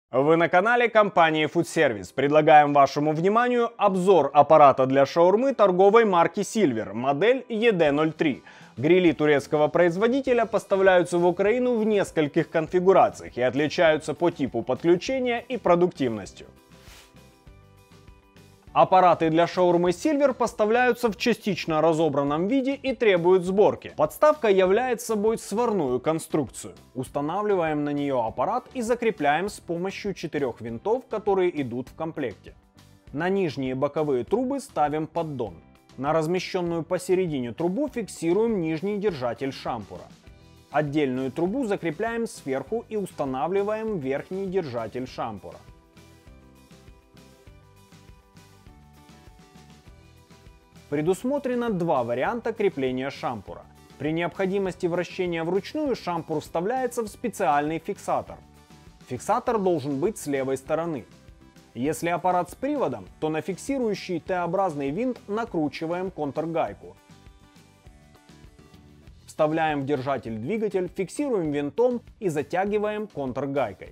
Вы на канале компании Food Service. Предлагаем вашему вниманию обзор аппарата для шаурмы торговой марки Silver, модель ED03. Грили турецкого производителя поставляются в Украину в нескольких конфигурациях и отличаются по типу подключения и продуктивностью. Аппараты для шаурмы Silver поставляются в частично разобранном виде и требуют сборки. Подставка является собой сварную конструкцию. Устанавливаем на нее аппарат и закрепляем с помощью 4 винтов, которые идут в комплекте. На нижние боковые трубы ставим поддон. На размещенную посередине трубу фиксируем нижний держатель шампура. Отдельную трубу закрепляем сверху и устанавливаем верхний держатель шампура. Предусмотрено два варианта крепления шампура. При необходимости вращения вручную шампур вставляется в специальный фиксатор. Фиксатор должен быть с левой стороны. Если аппарат с приводом, то на фиксирующий Т-образный винт накручиваем контргайку. Вставляем в держатель двигатель, фиксируем винтом и затягиваем контргайкой.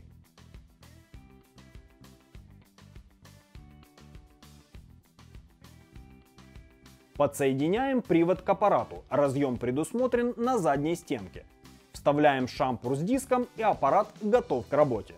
Подсоединяем привод к аппарату, разъем предусмотрен на задней стенке. Вставляем шампур с диском и аппарат готов к работе.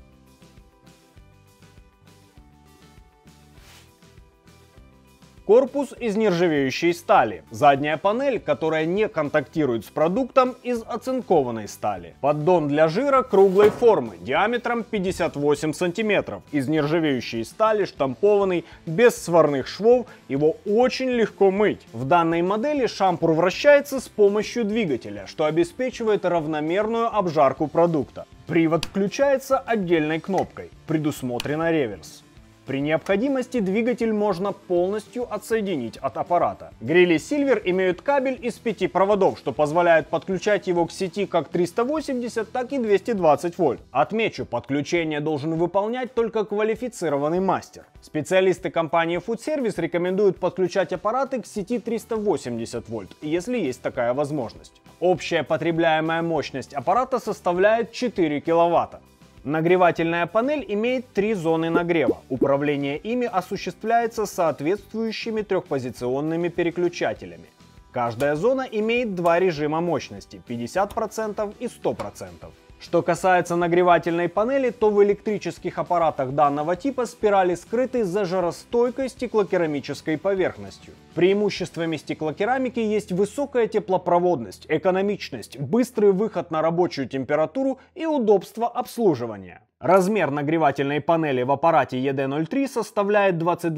Корпус из нержавеющей стали. Задняя панель, которая не контактирует с продуктом, из оцинкованной стали. Поддон для жира круглой формы, диаметром 58 см. Из нержавеющей стали, штампованный, без сварных швов, его очень легко мыть. В данной модели шампур вращается с помощью двигателя, что обеспечивает равномерную обжарку продукта. Привод включается отдельной кнопкой. Предусмотрено реверс. При необходимости двигатель можно полностью отсоединить от аппарата. Грили Silver имеют кабель из 5 проводов, что позволяет подключать его к сети как 380, так и 220 вольт. Отмечу, подключение должен выполнять только квалифицированный мастер. Специалисты компании Food Service рекомендуют подключать аппараты к сети 380 вольт, если есть такая возможность. Общая потребляемая мощность аппарата составляет 4 киловатта. Нагревательная панель имеет 3 зоны нагрева. Управление ими осуществляется соответствующими трехпозиционными переключателями. Каждая зона имеет 2 режима мощности – 50% и 100%. Что касается нагревательной панели, то в электрических аппаратах данного типа спирали скрыты за жаростойкой стеклокерамической поверхностью. Преимуществами стеклокерамики есть высокая теплопроводность, экономичность, быстрый выход на рабочую температуру и удобство обслуживания. Размер нагревательной панели в аппарате ED03 составляет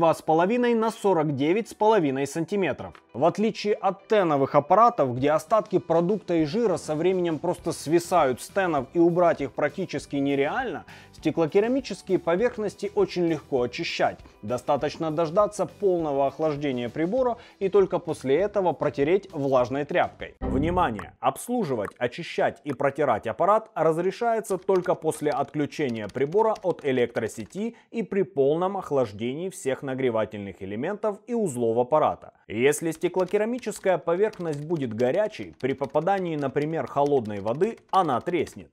22,5 на 49,5 см. В отличие от теновых аппаратов, где остатки продукта и жира со временем просто свисают с тенов и убрать их практически нереально, стеклокерамические поверхности очень легко очищать. Достаточно дождаться полного охлаждения прибора и только после этого протереть влажной тряпкой. Внимание! Обслуживать, очищать и протирать аппарат разрешается только после отключения прибора от электросети и при полном охлаждении всех нагревательных элементов и узлов аппарата. Если стеклокерамическая поверхность будет горячей, при попадании, например, холодной воды, она треснет.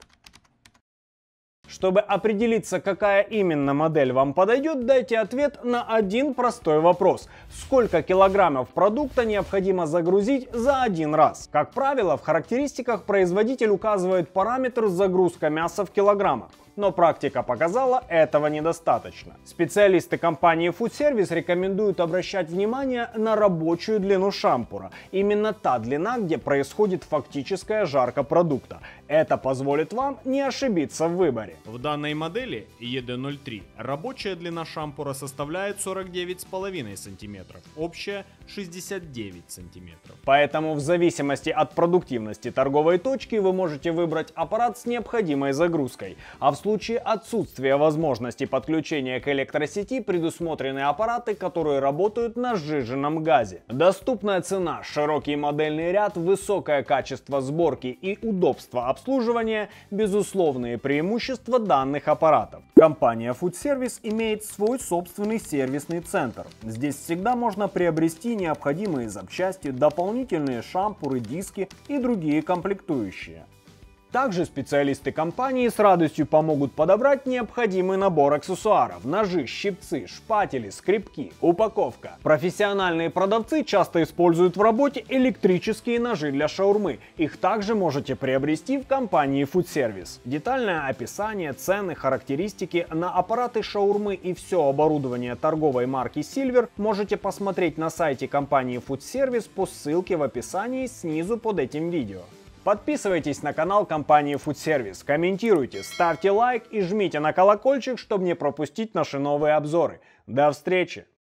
Чтобы определиться, какая именно модель вам подойдет, дайте ответ на один простой вопрос. Сколько килограммов продукта необходимо загрузить за один раз? Как правило, в характеристиках производитель указывает параметр загрузка мяса в килограммах. Но практика показала, этого недостаточно. Специалисты компании Food Service рекомендуют обращать внимание на рабочую длину шампура. Именно та длина, где происходит фактическая жарка продукта. Это позволит вам не ошибиться в выборе. В данной модели ED03 рабочая длина шампура составляет 49,5 см, общая 69 см. Поэтому в зависимости от продуктивности торговой точки вы можете выбрать аппарат с необходимой загрузкой, а в случае отсутствия возможности подключения к электросети предусмотрены аппараты, которые работают на сжиженном газе. Доступная цена, широкий модельный ряд, высокое качество сборки и удобство обслуживания – безусловные преимущества данных аппаратов. Компания Food Service имеет свой собственный сервисный центр. Здесь всегда можно приобрести необходимые запчасти, дополнительные шампуры, диски и другие комплектующие. Также специалисты компании с радостью помогут подобрать необходимый набор аксессуаров: ножи, щипцы, шпатели, скребки, упаковка. Профессиональные продавцы часто используют в работе электрические ножи для шаурмы. Их также можете приобрести в компании Food Service. Детальное описание, цены, характеристики на аппараты шаурмы и все оборудование торговой марки Silver можете посмотреть на сайте компании Food Service по ссылке в описании снизу под этим видео. Подписывайтесь на канал компании Food Service, комментируйте, ставьте лайк и жмите на колокольчик, чтобы не пропустить наши новые обзоры. До встречи!